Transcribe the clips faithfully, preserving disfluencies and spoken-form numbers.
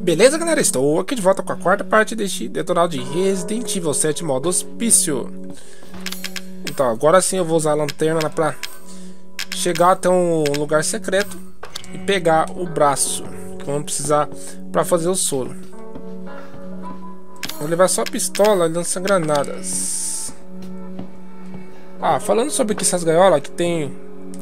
Beleza, galera? Estou aqui de volta com a quarta parte deste detonal de Resident Evil sete modo hospício. Então, agora sim eu vou usar a lanterna pra chegar até um lugar secreto e pegar o braço que vamos precisar pra fazer o soro. Vou levar só a pistola e lança-granadas. Ah, falando sobre que essas gaiolas que tem...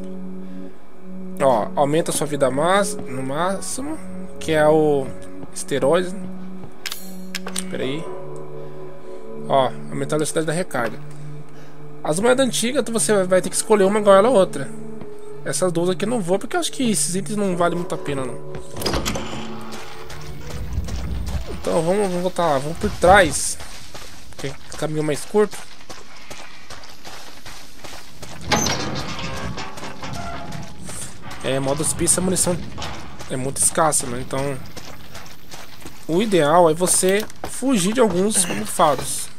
Ó, aumenta a sua vida mais, no máximo, que é o esteroide. Espera aí. Ó, aumentar a velocidade da recarga. As moedas antigas você vai ter que escolher uma gaiola ou outra. Essas duas aqui eu não vou, porque eu acho que esses itens não valem muito a pena não. Então vamos, vamos voltar lá, vamos por trás, que é o caminho mais curto. É, modo hospício, a munição é muito escassa, né? Então o ideal é você fugir de alguns bufados,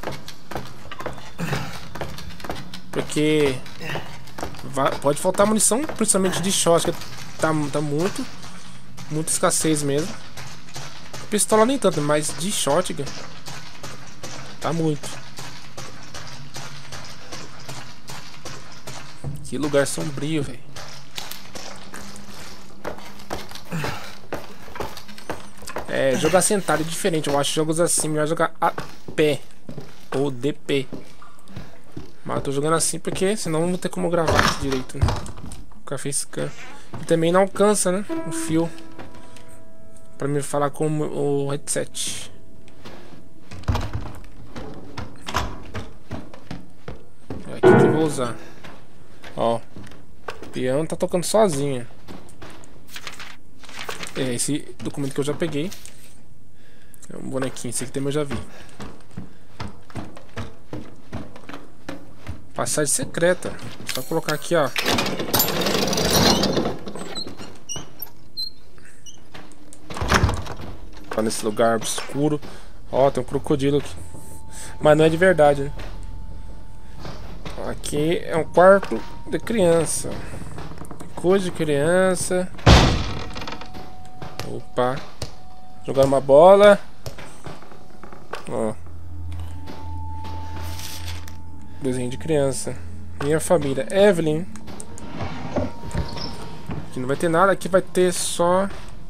porque vai, pode faltar munição, principalmente de shot, que tá, tá muito, muita escassez mesmo. Pistola nem tanto, mas de shotgun tá muito. Que lugar sombrio, velho. É, jogar sentado é diferente. Eu acho jogos assim melhor jogar a pé ou D P. Mas eu tô jogando assim porque senão não vou ter como gravar aqui direito, né? O café scan. E também não alcança, né? O fio pra me falar com o headset. É aqui que eu vou usar. Ó, o piano tá tocando sozinho. É esse documento que eu já peguei. É um bonequinho, esse aqui também eu já vi. Passagem secreta. Só colocar aqui, ó. Tá nesse lugar obscuro. Ó, tem um crocodilo aqui. Mas não é de verdade, né? Aqui é um quarto de criança. Coisa de criança. Opa. Jogar uma bola. Ó. Desenho de criança. Minha família. Evelyn. Aqui não vai ter nada. Aqui vai ter só...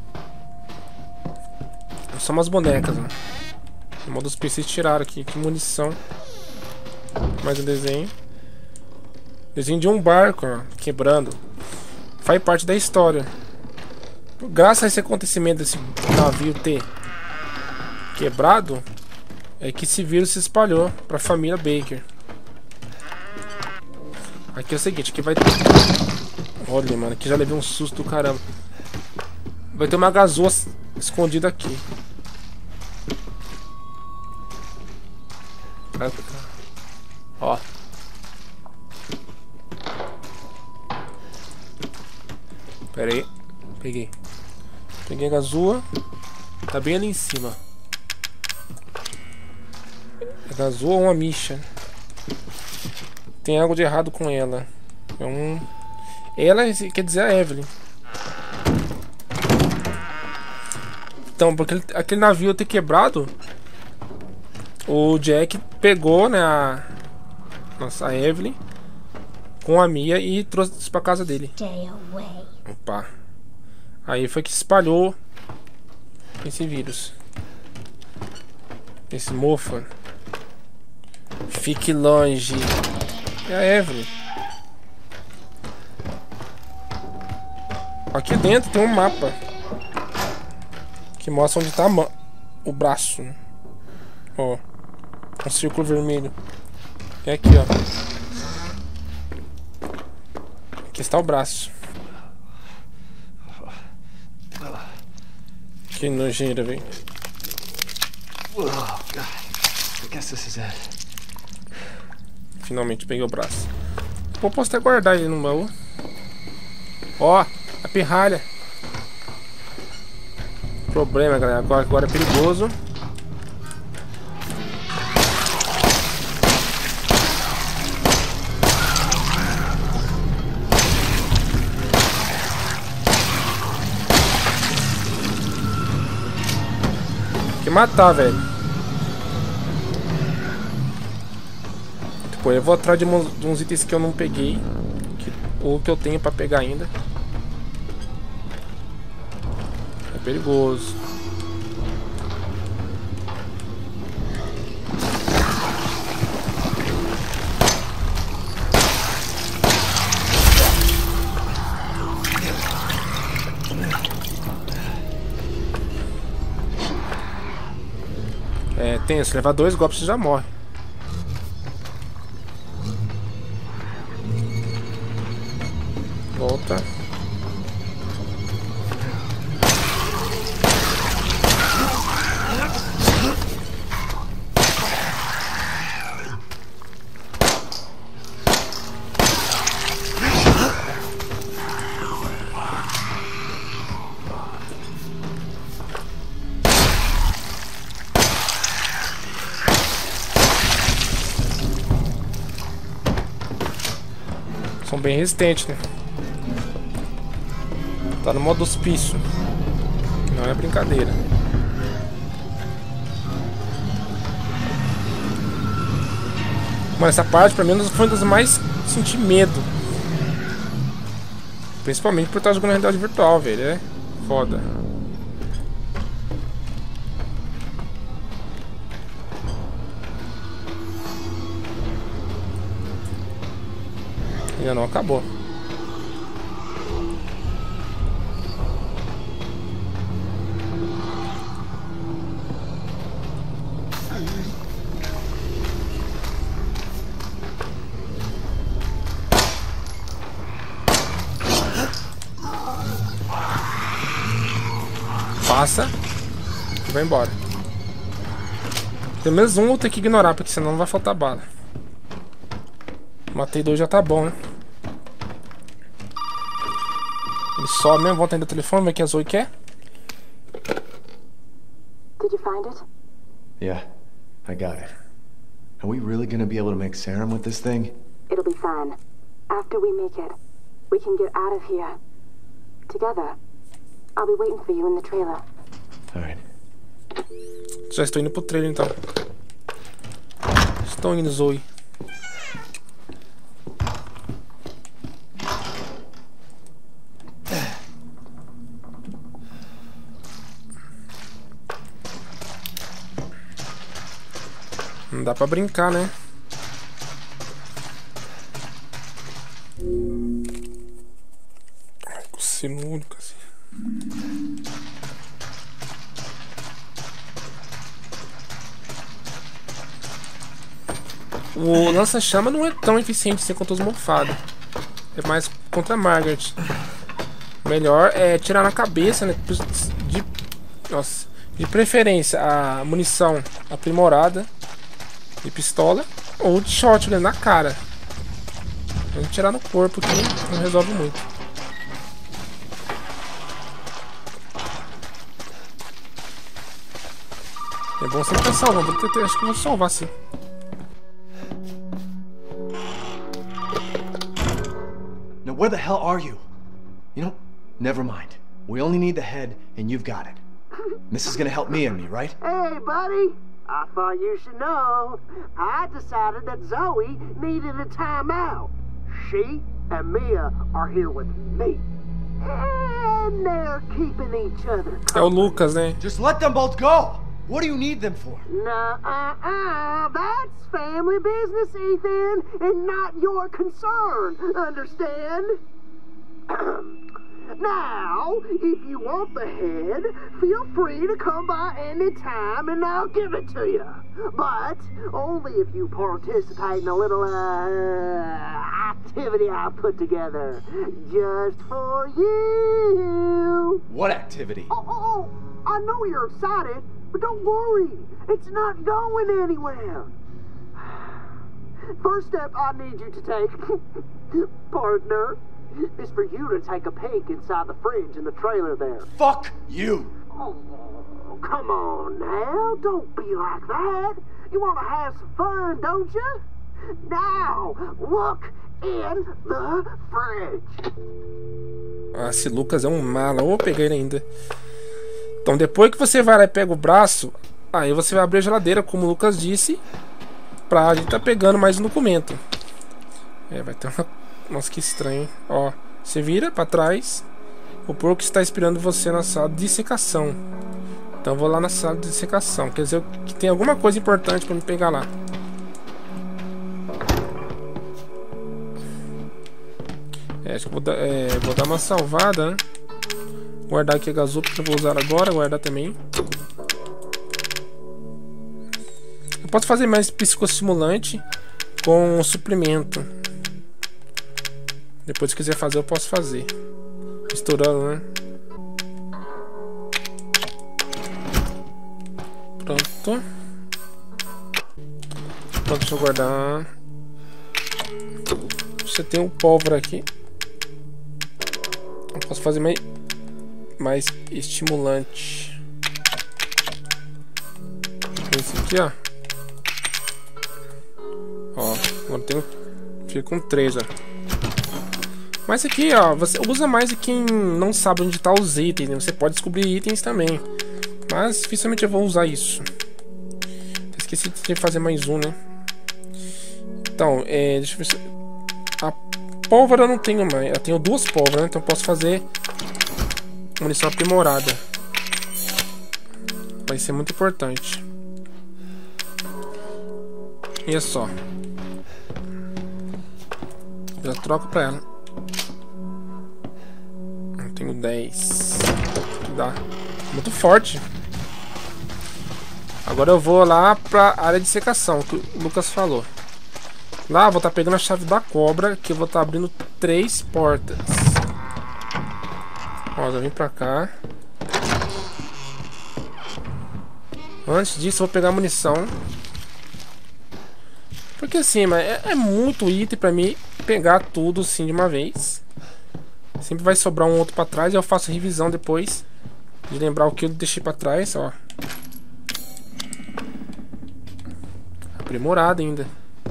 Só umas bonecas, né? No modo dos P Cs tiraram aqui. Que munição. Mais um desenho. Desenho de um barco, ó, quebrando. Faz parte da história. Graças a esse acontecimento desse navio ter quebrado, é que esse vírus se espalhou para a família Baker. Aqui é o seguinte, aqui vai ter... Olha, mano, aqui já levei um susto do caramba. Vai ter uma gazua escondida aqui. Ó. Pera aí. Peguei. Peguei a gazua. Tá bem ali em cima. A gazua ou uma micha. Tem algo de errado com ela. É um... Ela quer dizer a Evelyn. Então, porque aquele navio ter quebrado, o Jack pegou, né, a... Nossa, a Evelyn com a Mia e trouxe pra casa dele. Opa. Aí foi que se espalhou esse vírus. Esse mofa. Fique longe. É a Evelyn. Aqui dentro tem um mapa que mostra onde tá o braço. Ó. Um círculo vermelho. É aqui, ó. Aqui está o braço. Que nojeira, velho. Finalmente peguei o braço. Pô, posso até guardar ele no baú. Ó, a pirralha. Problema, galera. Agora, agora é perigoso. que matar, velho. Tipo, eu vou atrás de uns, de uns itens que eu não peguei. Que, ou que eu tenho pra pegar ainda. É perigoso. É, tem, se levar dois golpes você já morre. Volta. São bem resistentes, né? Tá no modo hospício. Não é brincadeira. Mano, essa parte pra mim foi uma das mais senti medo. Principalmente por estar jogando realidade virtual, velho. É foda. Ainda não acabou. Passa e vai embora. Pelo menos um eu vou ter que ignorar, porque senão não vai faltar bala. Matei dois, já tá bom, né? Ele sobe mesmo, volta ainda o telefone, mas que a Zoe quer. Did you find it? Yeah, I got it. Are we really gonna be able to make serum with this thing? It'll be fine. After we make it, we can get out of here. Together. I'll be waiting for you in the trailer. Alright. Já estou indo pro trailer então. Estou indo, Zoe. Não dá pra brincar, né? Ai, coceiro no olho, assim. O lança-chama não é tão eficiente assim contra os mofados. É mais contra a Margaret. Melhor é tirar na cabeça, né? De, nossa, de preferência a munição aprimorada de pistola ou de shotgun na cara. Vamos tirar no corpo que não resolve muito. É bom sempre estar salvando. Vou ter, acho que vou salvar sim. Now where the hell are you? You know, never mind. We only need the head and you've got it. This is gonna help me and me, right? Hey, buddy. I thought you should know. I decided that Zoe needed a timeout. She and Mia are here with me. And they're keeping each other É o Lucas, né? Just let them both go! What do you need them for? Nuh-uh-uh. That's family business, Ethan, and not your concern. Understand? Now, if you want the head, feel free to come by any time and I'll give it to you. But only if you participate in a little uh, activity I put together just for you. What activity? Oh, oh, oh, I know you're excited, but don't worry. It's not going anywhere. First step I need you to take, partner, is for you to take a peek inside the fridge in the trailer there. Fuck you! Oh, come on now. Don't be like that. You want to have some fun, don't you? Now, look in the fridge. Ah, esse Lucas é um mala. Eu vou pegar ele ainda. Então, depois que você vai lá e pega o braço, Aí você vai abrir a geladeira, como o Lucas disse, pra gente tá pegando mais um documento. É, vai ter uma... Nossa, que estranho, hein? Ó, você vira pra trás. O porco está esperando você na sala de dissecação. Então eu vou lá na sala de dissecação. Quer dizer que tem alguma coisa importante pra me pegar lá. É, acho que vou dar, é, vou dar uma salvada, né? Guardar aqui a gasolina que eu vou usar agora. Guardar também. Eu posso fazer mais psicostimulante com suplemento. Depois, se quiser fazer, eu posso fazer. Misturando, né? Pronto. Pronto, deixa eu guardar. Você tem um pólvora aqui. Eu posso fazer mais, mais estimulante. Esse aqui, ó. Ó, agora tem, fica com três, ó. Mas aqui, ó, você usa mais de quem não sabe onde tá os itens, né? Você pode descobrir itens também. Mas dificilmente eu vou usar isso. Esqueci de fazer mais um, né? Então, é, deixa eu ver se... A pólvora eu não tenho mais. Eu tenho duas pólvoras, né? Então eu posso fazer munição aprimorada. Vai ser muito importante. E é só. Já troco pra ela. Eu tenho dez. Dá. Muito forte. Agora eu vou lá pra área de secação, que o Lucas falou. Lá eu vou estar pegando a chave da cobra, que eu vou estar abrindo três portas. Ó, já vim pra cá. Antes disso eu vou pegar a munição. Porque assim, é, é muito item pra mim pegar tudo assim de uma vez. Sempre vai sobrar um outro pra trás e eu faço revisão depois. De lembrar o que eu deixei pra trás, ó. Aprimorado ainda.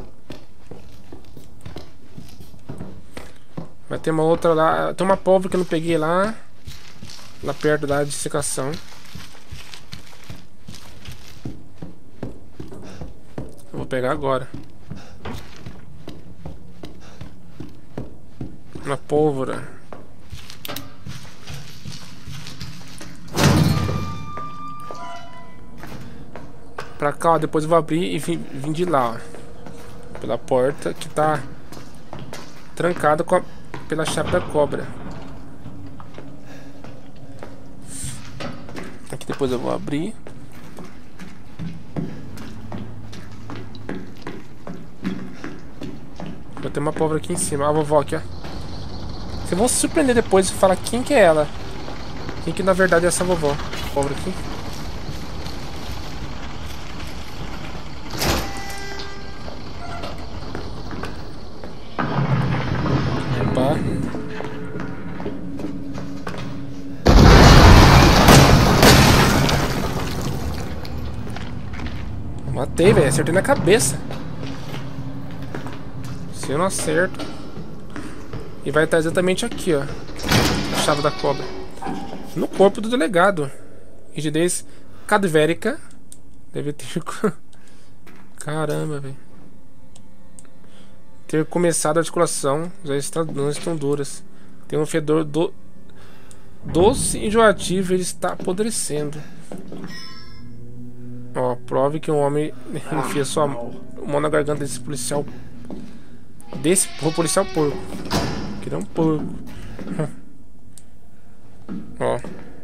Vai ter uma outra lá. Tem uma pólvora que eu não peguei lá. Lá perto da área de secação. Eu vou pegar agora. Uma pólvora. Pra cá, ó, depois eu vou abrir e vim, vim de lá, ó. Pela porta que tá trancada com a, pela chave da cobra. Aqui depois eu vou abrir. Vai ter uma pólvora aqui em cima. A vovó aqui, ó. Vocês vão se surpreender depois e falar quem que é ela. Quem que na verdade é essa vovó. Pólvora aqui. Matei, velho. Acertei na cabeça. Se eu não acerto. E vai estar exatamente aqui, ó. A chave da cobra. No corpo do delegado. Rigidez cadavérica. Deve ter... Caramba, velho. Ter começado a articulação. Já está, não estão duras. Tem um fedor do... doce e enjoativo. Ele está apodrecendo. Ó, prove que um homem enfia sua mão na garganta desse policial. Desse policial porco. Que não é um porco. Ó.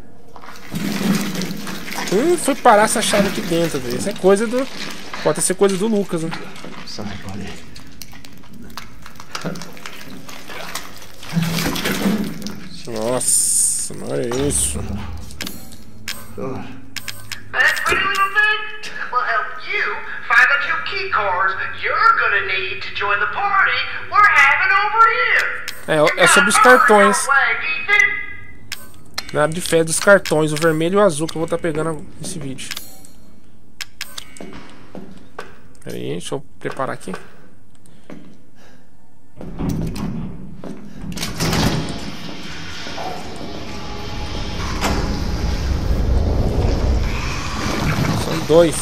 Hum, foi parar essa chave aqui dentro, velho. Isso é coisa do... Pode ser coisa do Lucas, né? Nossa, não é isso. That pretty little thing will help you find the two key cards you're gonna need to join the party we're having over here. É, é sobre os cartões. Na área de fé dos cartões, o vermelho e o azul que eu vou estar pegando nesse vídeo. Pera aí, deixa eu preparar aqui. Dois.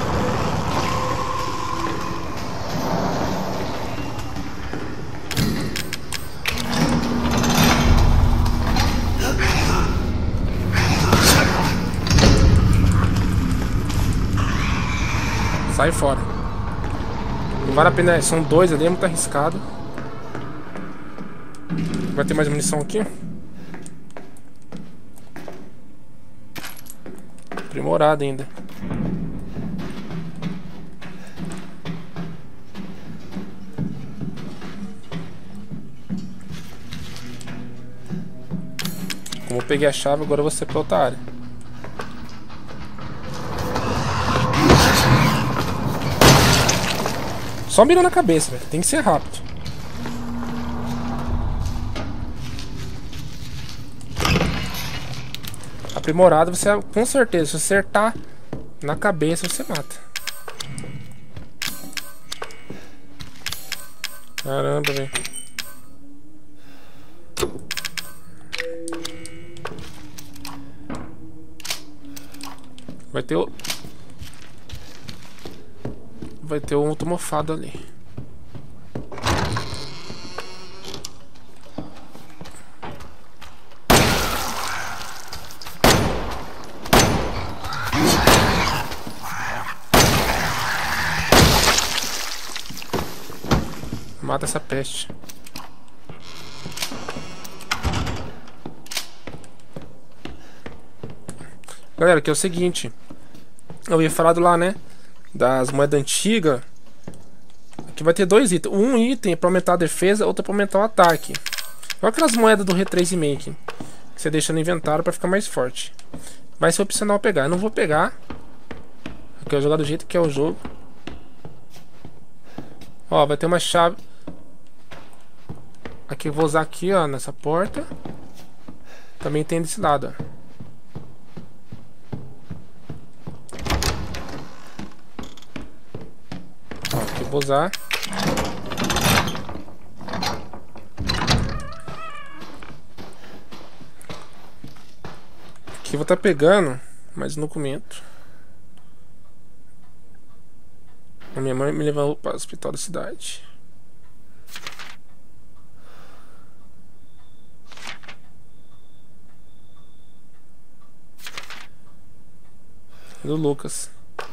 Sai fora. Não vale a pena, são dois ali, é muito arriscado. Vai ter mais munição aqui? Aprimorado ainda. Como eu peguei a chave, agora eu vou ser pra outra área. Só mira na cabeça, velho. Tem que ser rápido. Aprimorado, você com certeza, se acertar na cabeça, você mata. Caramba, velho. Vai ter o... Vai ter um outro mofado ali. Mata essa peste. Galera, aqui é o seguinte. Eu ia falar do lá, né? Das moedas antigas. Aqui vai ter dois itens. Um item é pra aumentar a defesa, outro é pra aumentar o ataque. Olha aquelas moedas do retrace making que você deixa no inventário pra ficar mais forte. Vai ser opcional pegar. Eu não vou pegar. Eu quero jogar do jeito que é o jogo. Ó, vai ter uma chave. Aqui eu vou usar aqui, ó, nessa porta. Também tem desse lado, ó. Vou usar. Aqui eu vou estar pegando mais um documento. A minha mãe me levou para o hospital da cidade. Do Lucas.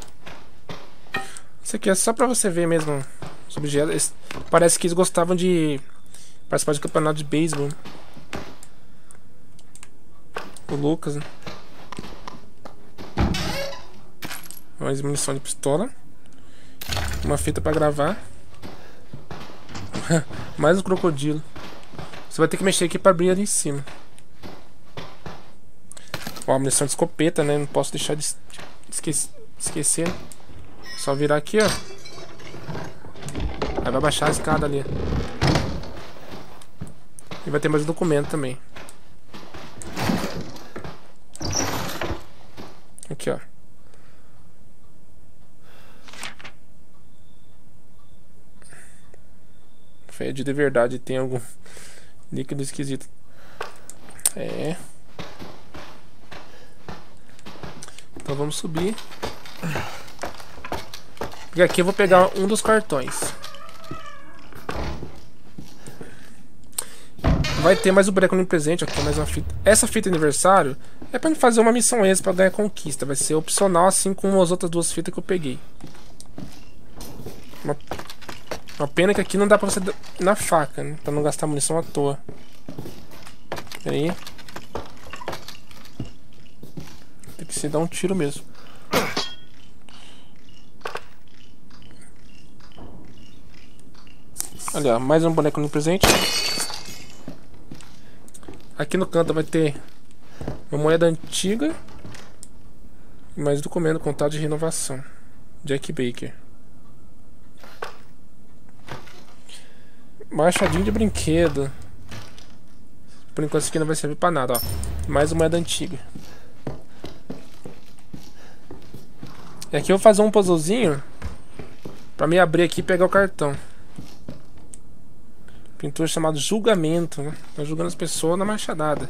Isso aqui é só pra você ver mesmo os objetos. Parece que eles gostavam de participar de campeonato de beisebol. O Lucas, né? Mais munição de pistola. Uma fita pra gravar. Mais um crocodilo. Você vai ter que mexer aqui pra abrir ali em cima. Ó, munição de escopeta, né? Não posso deixar de esque esquecer. Só virar aqui, ó. Aí vai baixar a escada ali. E vai ter mais um documento também. Aqui, ó. Fede de verdade, tem algum líquido esquisito. É. Então vamos subir. E aqui eu vou pegar um dos cartões. Vai ter mais um boneco no presente. Aqui mais uma fita. Essa fita de aniversário é pra fazer uma missão extra pra ganhar conquista. Vai ser opcional, assim como as outras duas fitas que eu peguei. Uma, uma pena que aqui não dá pra você ir na faca, né? Pra não gastar munição à toa. Aí tem que se dar um tiro mesmo. Olha, mais um boneco no presente. Aqui no canto vai ter uma moeda antiga e mais documento, contato de renovação. Jack Baker. Machadinho de brinquedo. Por enquanto isso aqui não vai servir pra nada, ó. Mais uma moeda antiga. E aqui eu vou fazer um puzzlezinho pra me abrir aqui e pegar o cartão. Pintura chamado julgamento, né? Tá julgando as pessoas na machadada.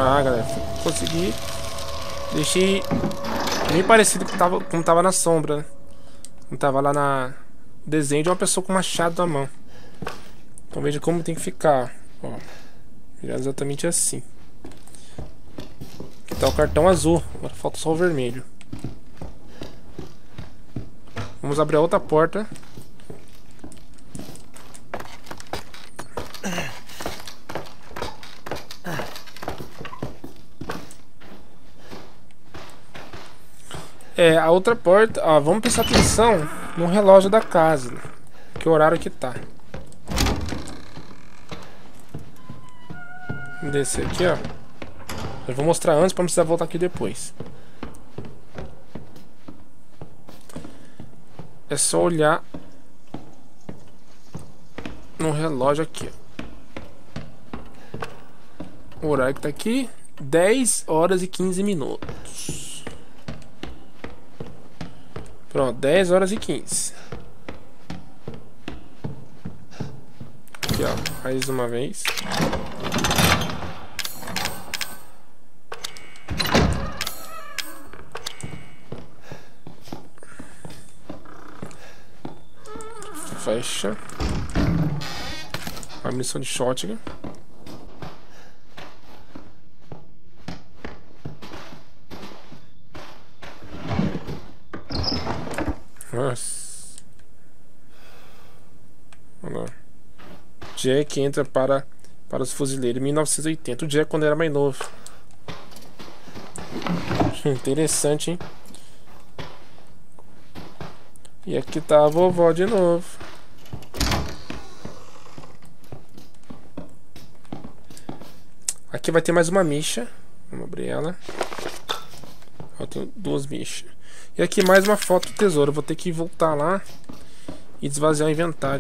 Ah, galera, consegui. Deixei bem parecido com tava, como tava na sombra, né? Como tava lá na desenho de uma pessoa com machado na mão. Então veja como tem que ficar. Ó, virar exatamente assim. Aqui tá o cartão azul. Agora falta só o vermelho. Vamos abrir a outra porta. É, a outra porta, ó, vamos prestar atenção no relógio da casa, né? Que horário que tá. Vamos descer aqui, ó. Eu vou mostrar antes pra não precisar voltar aqui depois. É só olhar no relógio aqui, ó. O horário que tá aqui, dez horas e quinze minutos. Pronto, dez horas e quinze. Aqui, ó, mais uma vez. Fecha. A munição de shotgun. Nossa. Olha lá. Jack entra para, para os fuzileiros em mil novecentos e oitenta. O Jack quando era mais novo. Interessante, hein? E aqui tá a vovó de novo. Aqui vai ter mais uma micha. Vamos abrir ela. Eu tenho duas michas. E aqui mais uma foto do tesouro. Eu vou ter que voltar lá e desvaziar o inventário.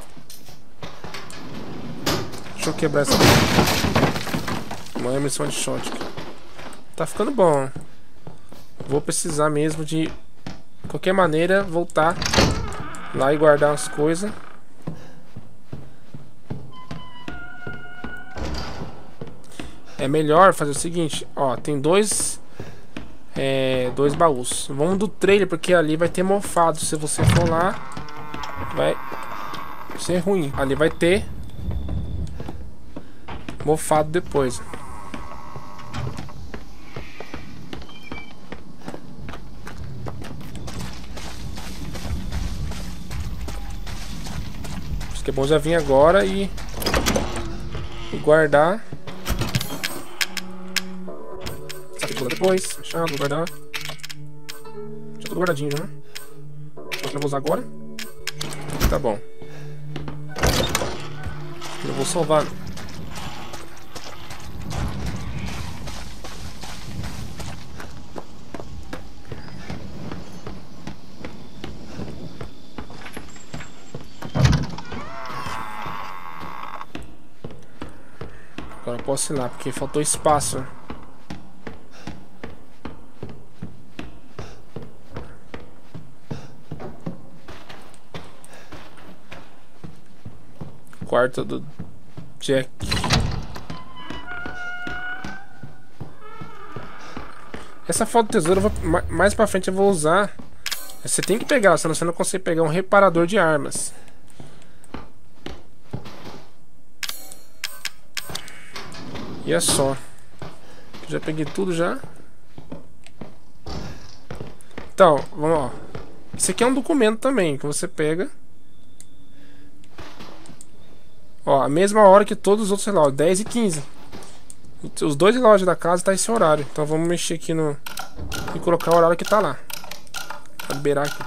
Deixa eu quebrar essa. Uma munição de shot. Tá ficando bom. Vou precisar mesmo de, de qualquer maneira, voltar lá e guardar as coisas. É melhor fazer o seguinte, ó, tem dois é, dois baús. Vamos do trailer, porque ali vai ter mofado. Se você for lá, vai ser ruim. Ali vai ter mofado depois. Acho que é bom já vir agora e, e guardar. Depois, fechado, vou guardar. Já tô guardadinho já, né? Acho que eu vou usar agora. Tá bom. Eu vou salvar. Agora eu posso ir lá, porque faltou espaço. Quarto do Jack. Essa foto do tesouro eu vou, mais pra frente eu vou usar. Você tem que pegar, senão você não consegue pegar um reparador de armas. E é só. Já peguei tudo já. Então, vamos lá. Isso aqui é um documento também que você pega. Ó, a mesma hora que todos os outros relógios, dez e quinze. Os dois relógios da casa tá esse horário. Então vamos mexer aqui no... e colocar o horário que tá lá. Vou liberar aqui.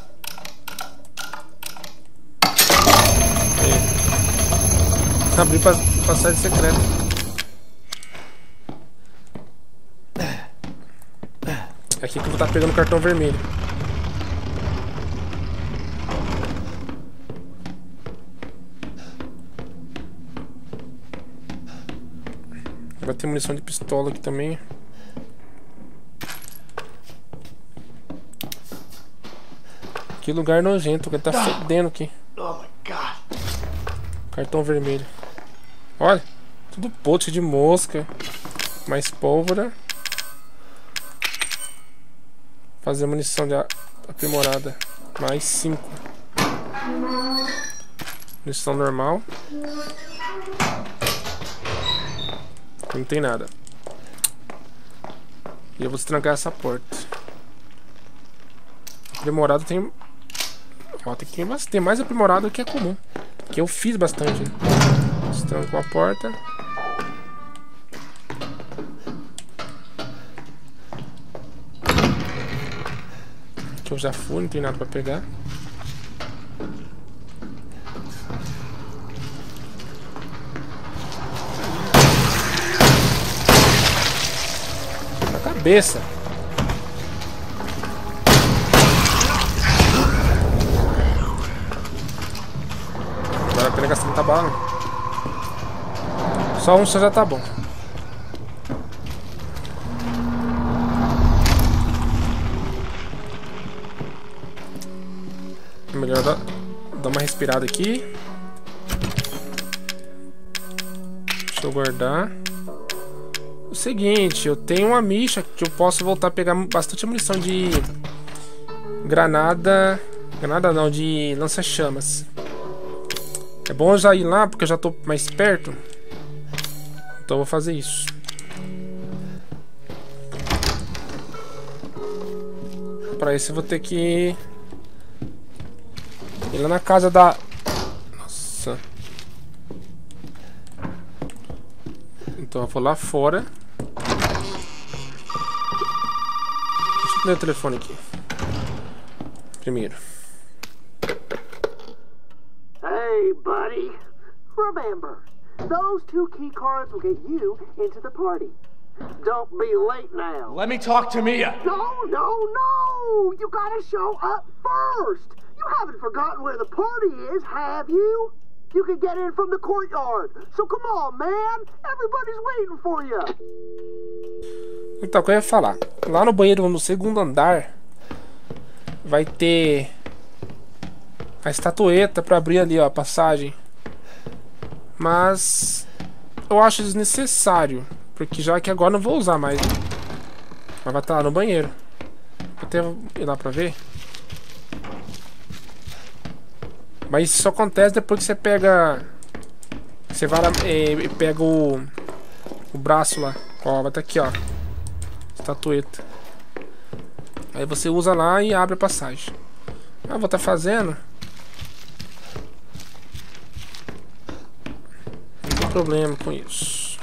É. Abrir pra passagem secreta. É aqui que eu vou estar pegando o cartão vermelho. Vai ter munição de pistola aqui também. Que lugar nojento, que tá fedendo aqui. Oh my God. Cartão vermelho. Olha, tudo pote de mosca. Mais pólvora. Fazer munição de aprimorada. Mais cinco. Munição normal. Não tem nada. E eu vou trancar essa porta. Aprimorado tem... Ó, tem, que... tem mais aprimorado do que é comum. Que eu fiz bastante. Tranco a porta. Que eu já fui, não tem nada pra pegar. Na cabeça. Agora a pena gastar muita bala. Só um só já tá bom. Melhor dar, dar uma respirada aqui. Deixa eu guardar. O seguinte, eu tenho uma micha que eu posso voltar a pegar bastante munição de granada. Granada não, de lança-chamas. É bom eu já ir lá porque eu já tô mais perto. Então eu vou fazer isso. Para isso eu vou ter que ir lá na casa da... Nossa. Então eu vou lá fora. Deixa eu atender o telefone aqui. Primeiro. Hey, buddy. Remember, those two key cards will get you into the party. Don't be late now. Let me talk to Mia. No, no, no! You gotta show up first! You haven't forgotten where the party is, have you? You can get in from the courtyard. So come on, man! Everybody's waiting for you! Então, o que eu ia falar? Lá no banheiro, no segundo andar, vai ter a estatueta pra abrir ali, ó, a passagem. Mas eu acho desnecessário, porque já que agora não vou usar mais. Mas vai estar lá no banheiro. Vou até ir lá pra ver. Mas isso só acontece depois que você pega... Você vai lá e pega o... O braço lá. Ó, vai estar aqui, ó. Estatueta. Aí você usa lá e abre a passagem. Ah, vou estar fazendo. Não tem problema com isso.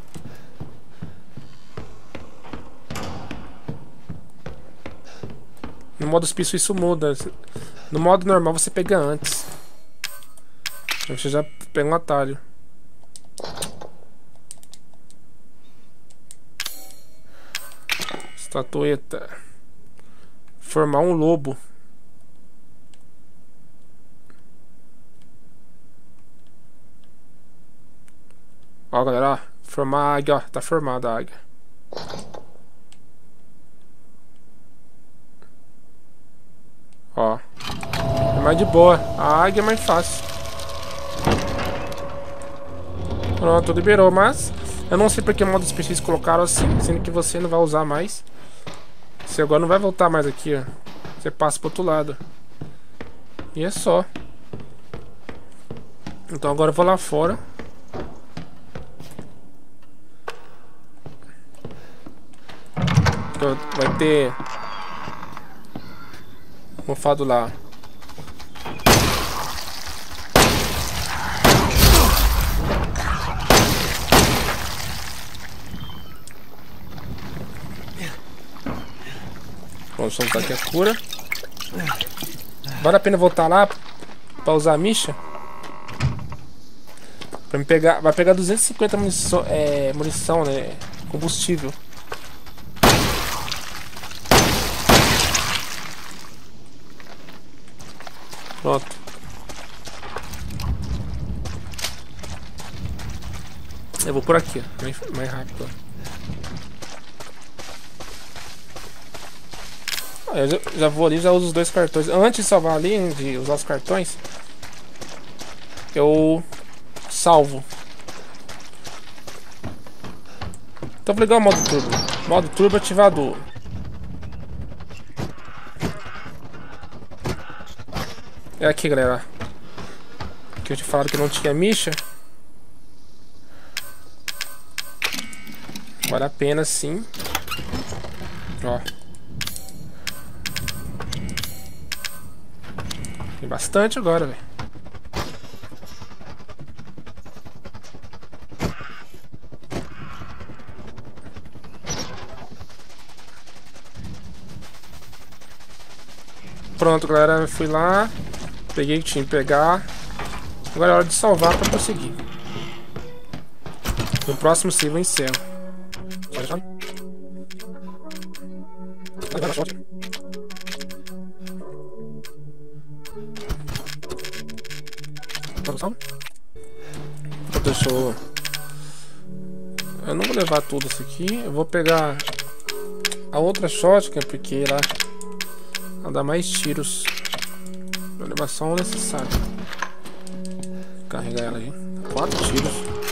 No modo hospício isso muda. No modo normal você pega antes. Você já pega um atalho. Estatueta. Formar um lobo. Ó, galera, ó. Formar a águia, ó. Tá formada a águia. Ó. É mais de boa. A águia é mais fácil. Pronto, liberou, mas eu não sei porque o modo específico colocaram assim, sendo que você não vai usar mais. Você agora não vai voltar mais aqui, ó. Você passa pro outro lado. E é só. Então agora eu vou lá fora. Então vai ter mofado lá. Vamos soltar aqui a cura. Vale a pena voltar lá pra usar a micha? Pra me pegar. Vai pegar duzentos e cinquenta munição, é, munição, né? Combustível. Pronto. Eu vou por aqui, ó. Mais, mais rápido, ó. Eu já, já vou ali, já uso os dois cartões. Antes de salvar ali, de usar os cartões, eu salvo. Então vou ligar o modo turbo. Modo turbo ativado. É aqui, galera. Que eu te falaram que não tinha micha. Vale a pena sim. Ó. Tem bastante agora, velho. Pronto, galera. Eu fui lá. Peguei o que tinha que pegar. Agora é hora de salvar pra prosseguir. No próximo save eu encerro. Deixa eu... Eu não vou levar tudo isso aqui. Eu vou pegar a outra shotgun, porque ela, ela dá mais tiros. Vou levar só o necessário. Carregar ela aí. Quatro tiros.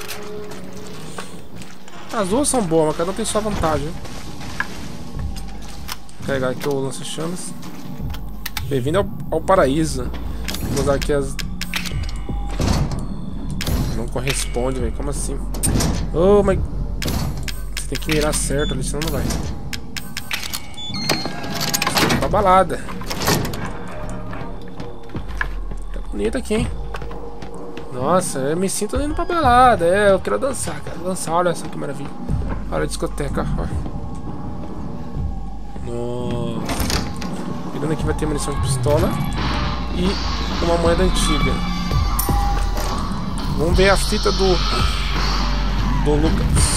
As duas são boas, mas cada um tem sua vantagem. Vou carregar aqui o lança-chamas. Bem-vindo ao, ao paraíso. Vou usar aqui as... Não corresponde, velho. Como assim? Oh, mas... Você tem que mirar certo ali, senão não vai. Você tem pra balada. Tá bonito aqui, hein? Nossa, eu me sinto indo pra balada. É, eu quero dançar, quero dançar. Olha só que maravilha. Olha a discoteca. Nossa. Pegando aqui vai ter munição de pistola. E uma moeda antiga. Vamos ver a fita do do Lucas.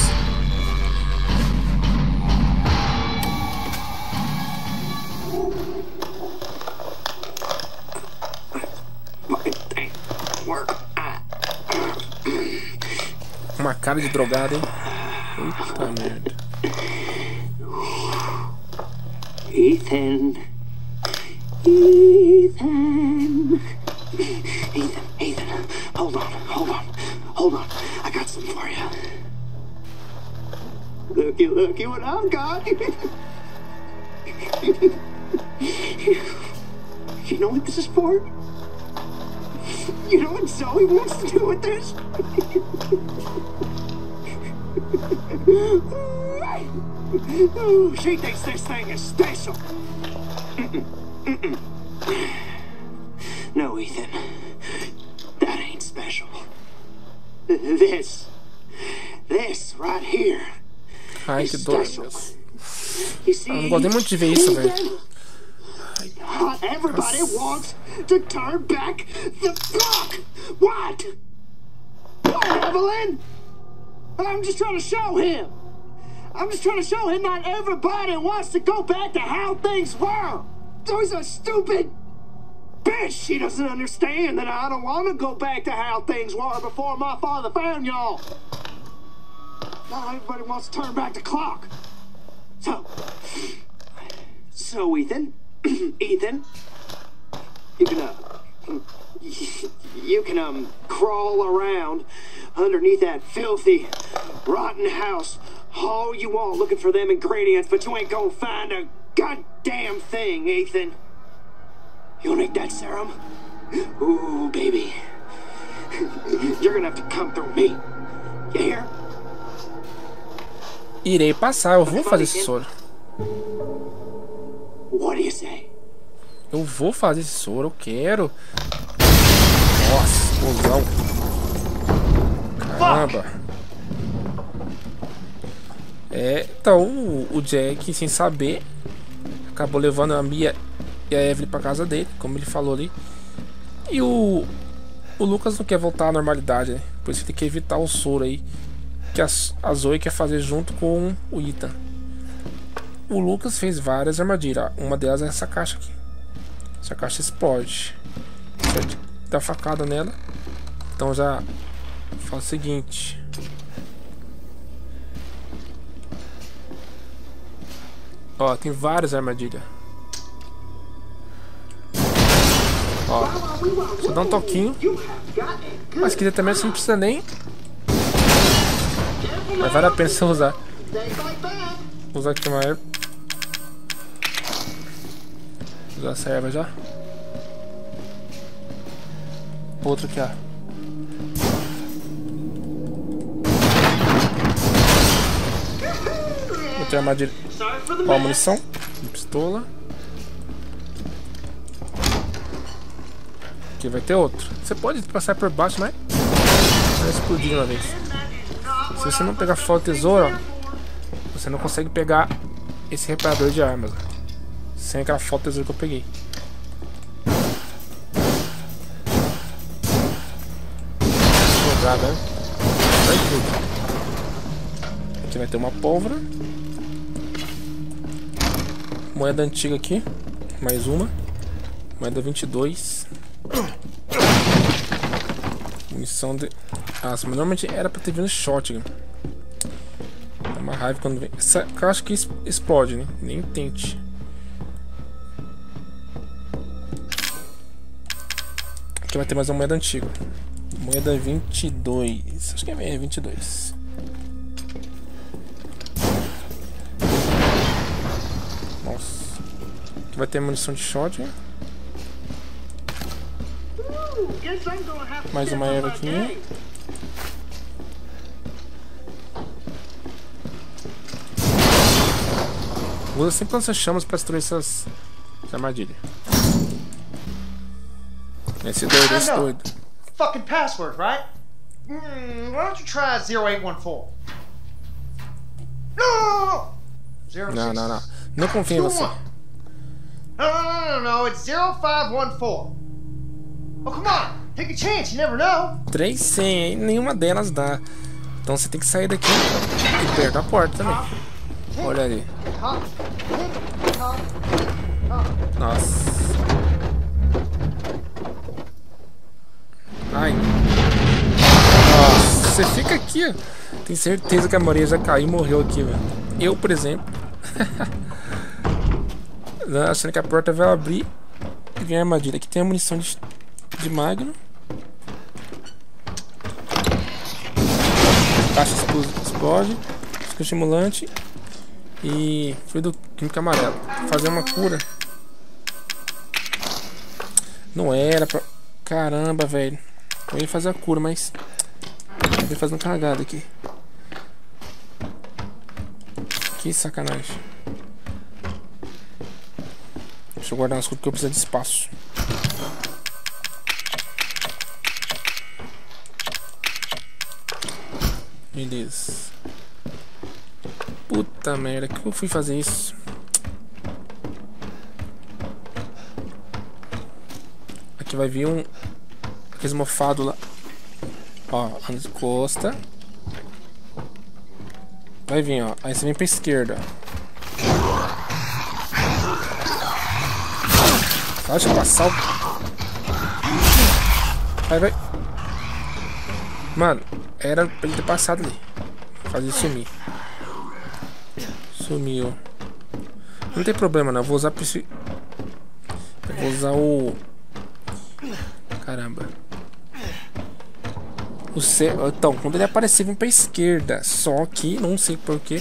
Uma cara de drogado, hein? Puta merda. Ethan. Ethan. Ethan, Ethan. Hold on, hold on, hold on. I got something for you. Looky, looky what I've got. You know what this is for? You know what Zoe wants to do with this? Oh, she thinks this thing is special. Mm-mm. Mm-mm. No, Ethan. That ain't special. This. This right here. Ai, que dor, meu. You see, Eu não gosto nem muito de ver isso, velho. Everybody wants to turn back the clock. What? What, Evelyn? I'm just trying to show him. I'm just trying to show him not everybody wants to go back to how things were. Those are stupid. Bitch, she doesn't understand that I don't want to go back to how things were before my father found y'all. Not everybody wants to turn back the clock. So, so Ethan, Ethan, you can, uh, you can, um, crawl around underneath that filthy, rotten house all you want looking for them ingredients, but you ain't gonna find a goddamn thing, Ethan. You'll need that serum? Ooh, baby. You're gonna have to come through me. You hear? Irei passar, eu vou fazer esse soro. What do you say? Eu vou fazer esse soro, eu quero. Nossa, cuzão. Caramba. É, então o, o Jack, sem saber, acabou levando a Mia e a Evelyn pra casa dele, como ele falou ali. E o, o Lucas não quer voltar à normalidade, né? Por isso tem que evitar o soro aí que a, a Zoe quer fazer junto com o Ethan. O Lucas fez várias armadilhas. Uma delas é essa caixa aqui. Essa caixa explode. Você dá facada nela. Então já faz o seguinte. Ó, tem várias armadilhas. Ó, só dá um toquinho. Mas se quiser também você não precisa nem. Mas vale a pena você usar. Stay right back. Vou usar aqui uma erva. Vou usar essa erva já. Outro aqui, ó. Outra armadilha. Ó, a munição. Pistola. Aqui vai ter outro. Você pode passar por baixo, mas vai explodir de uma vez. Se você não pegar foto tesouro, você não consegue pegar esse reparador de armas. Sem aquela foto tesouro que eu peguei. Jogada, né? Vai tudo. Aqui vai ter uma pólvora. Moeda antiga aqui. Mais uma. Moeda vinte e dois. Munição de... Nossa, mas normalmente era pra ter vindo shotgun. Dá uma raiva quando vem. Essa eu acho que explode, né? Nem tente. Aqui vai ter mais uma moeda antiga. Moeda vinte e dois. Acho que é vinte e dois. Nossa. Aqui vai ter munição de shotgun. Mais uma erva aqui. Usa sempre lança-chamas pra destruir essas, essas armadilhas. Esse doido, esse doido. Fucking password, right? Mm, why don't you try zero eight one four? No! Não, não, não. Não confio em você. No, no, no, no, no, it's zero five one four. Oh, come on! Take a chance, you never know. Três senhas, hein? Nenhuma delas dá. Então você tem que sair daqui e perto da porta também. Olha ali. Nossa. Ai. Nossa, você fica aqui, ó. Tenho certeza que a Maria já caiu e morreu aqui, velho. Eu, por exemplo. Achando que a porta vai abrir e vem a armadilha. Aqui tem a munição de, de magno. Caixa explode. Estimulante. E fluido químico amarelo. Fazer uma cura. Não era pra... Caramba, velho. Eu ia fazer a cura, mas... Eu ia fazer uma cagada aqui. Que sacanagem. Deixa eu guardar umas coisas porque eu preciso de espaço. Beleza. Puta merda, que eu fui fazer isso? Aqui vai vir um... Aqueles mofados lá. Ó, encosta. Vai vir, ó. Aí você vem pra esquerda. Deixa eu passar o... Aí vai. Mano, era pra ele ter passado ali. Fazer sumir. Sumiu. Não tem problema não, eu vou usar eu vou usar o... Caramba. O C... Então, quando ele aparecer, vem pra esquerda. Só que, não sei porquê,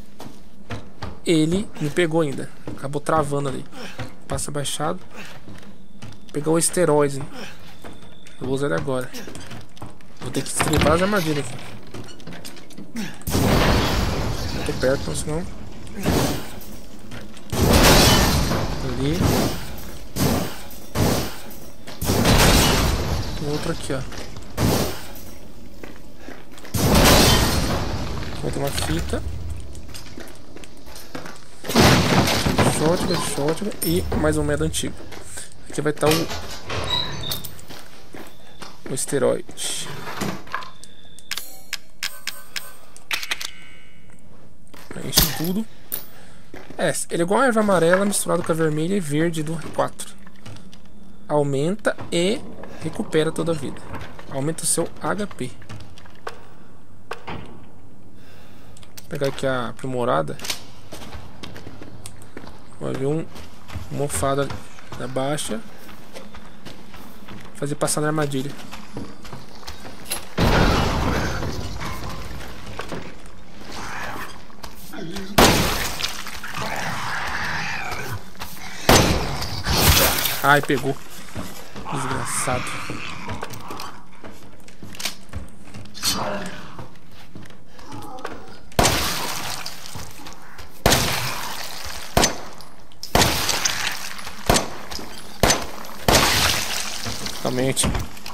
ele me pegou ainda. Acabou travando ali. Passa baixado. Pegou o esteroide. Eu vou usar ele agora. Vou ter que destrivar as armadilhas aqui. Não tô perto, senão... Ali. Tem outro aqui, ó. Vai ter uma fita. Shotgun, shotgun e mais um moeda antigo. Aqui vai estar o... O esteroide. Enche tudo. É, ele é igual a erva amarela misturado com a vermelha e verde do quatro. Aumenta e recupera toda a vida. Aumenta o seu H P. Vou pegar aqui a aprimorada. Vai ver um mofada da baixa. Fazer passar na armadilha. Ai, pegou. Desgraçado. Exatamente.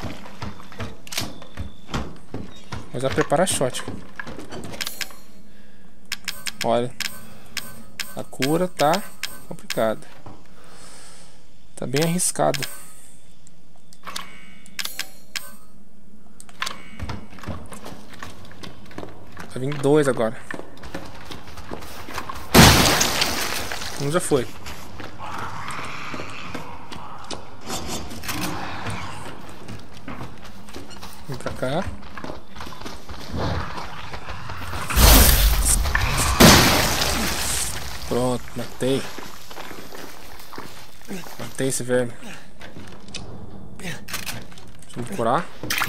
Mas já prepara a shot. Olha. A cura tá complicada. Tá bem arriscado. Vai vir dois agora. Um já foi. Vem pra cá. Pronto, matei. Matei esse verme. Vamos curar.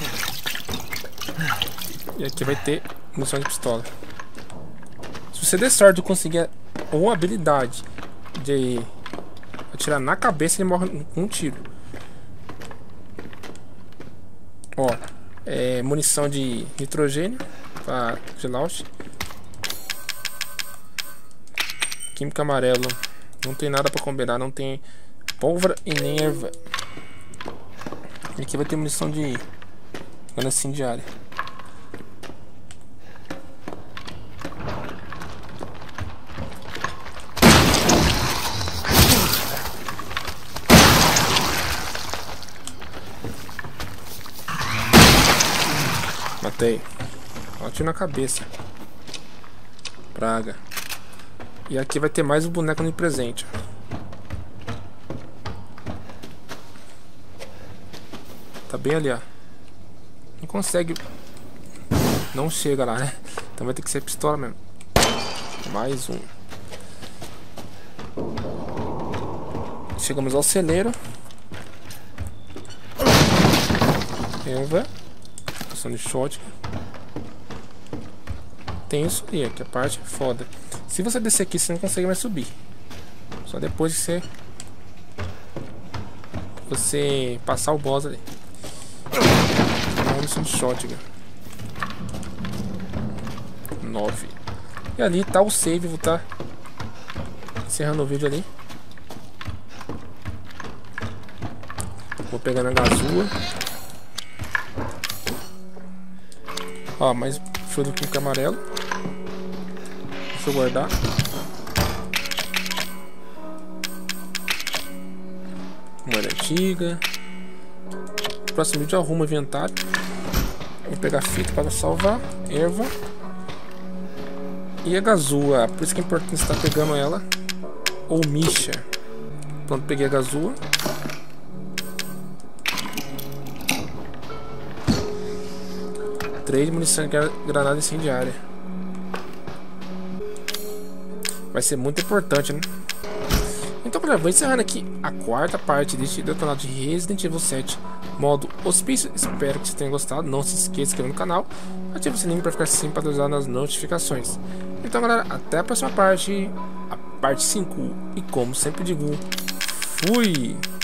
E aqui vai ter munição de pistola. Se você der sorte de conseguir uma habilidade de atirar na cabeça, ele morre com um tiro. Ó, é munição de nitrogênio para gelauche. Química amarelo. Não tem nada pra combinar, não tem pólvora e nem erva. E aqui vai ter munição de grana incendiária. Matei. Bate na cabeça. Praga. E aqui vai ter mais um boneco de presente. Tá bem ali, ó. Não consegue. Não chega lá, né? Então vai ter que ser pistola mesmo. Mais um. Chegamos ao celeiro. Erva. Ação de shot. Tem isso aí, que a parte é foda. Se você descer aqui, você não consegue mais subir. Só depois que você Você passar o boss ali. Munição de shotgun. nove. E ali tá o save. Vou estar encerrando o vídeo ali. Vou pegar na gazua. Ó, mais show do químico amarelo. Deixa eu guardar. Moeda antiga. Próximo vídeo eu arrumo o inventário. Vou pegar fita para salvar. Erva. E a gazua. Por isso que é importante estar pegando ela. Ou micha. Pronto, peguei a gazua. Três munição de granada incendiária. Vai ser muito importante, né? Então, galera, vou encerrando aqui a quarta parte deste detonado de Resident Evil sete modo hospício. Espero que vocês tenham gostado. Não se esqueça de se inscrever no canal. Ative o sininho para ficar sempre atualizado nas notificações. Então, galera, até a próxima parte. A parte cinco. E como sempre digo, fui!